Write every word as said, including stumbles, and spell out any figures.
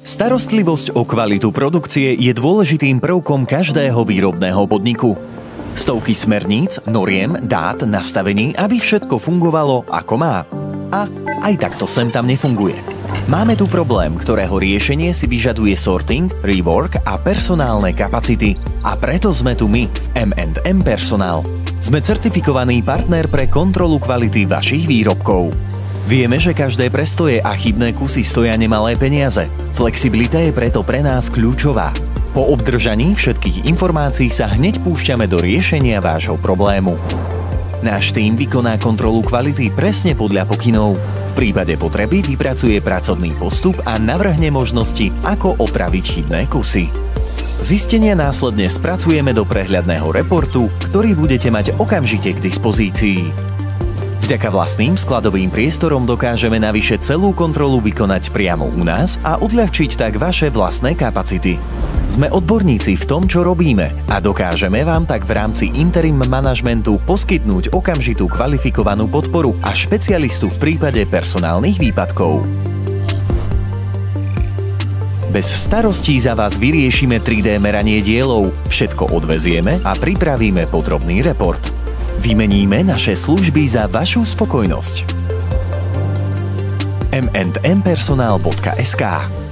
Starostlivosť o kvalitu produkcie je dôležitým prvkom každého výrobného podniku. Stovky smerníc, noriem, dát, nastavení, aby všetko fungovalo ako má. A aj takto sem tam nefunguje. Máme tu problém, ktorého riešenie si vyžaduje sorting, rework a personálne kapacity. A preto sme tu my v em end em Personál. Sme certifikovaný partner pre kontrolu kvality vašich výrobkov. Vieme, že každé prestoje a chybné kusy stoja nemalé peniaze. Flexibilita je preto pre nás kľúčová. Po obdržaní všetkých informácií sa hneď púšťame do riešenia vášho problému. Náš tím vykoná kontrolu kvality presne podľa pokynov. V prípade potreby vypracuje pracovný postup a navrhne možnosti, ako opraviť chybné kusy. Zistenia následne spracujeme do prehľadného reportu, ktorý budete mať okamžite k dispozícii. Vďaka vlastným skladovým priestorom dokážeme navyše celú kontrolu vykonať priamo u nás a odľahčiť tak vaše vlastné kapacity. Sme odborníci v tom, čo robíme a dokážeme vám tak v rámci interim manažmentu poskytnúť okamžitú kvalifikovanú podporu a špecialistu v prípade personálnych výpadkov. Bez starostí za vás vyriešime tri dé meranie dielov, všetko odvezieme a pripravíme podrobný report. Vymeníme naše služby za vašu spokojnosť. em end em personál bodka es ká